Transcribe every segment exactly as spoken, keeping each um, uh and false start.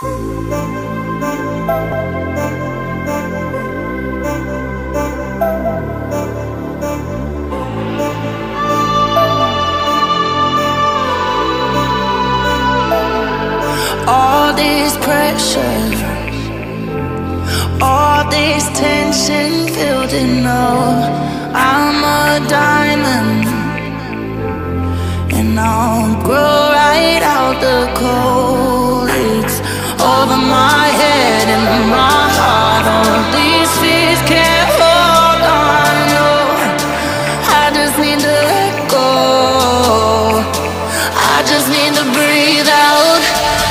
All this pressure, all this tension building up. I'm a diamond, and I'll grow right out the cold. It's over my head and my heart. All these fears can't hold on. No, I just need to let go. I just need to breathe out.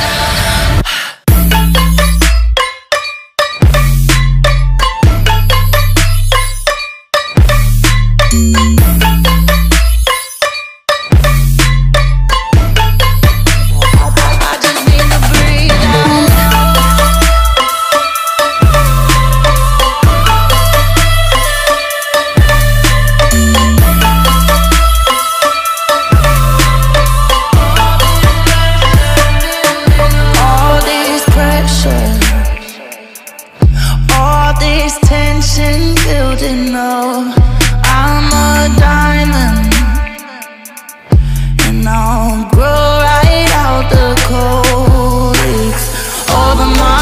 Building up, I'm a diamond, and I'll grow right out the cold. It's over my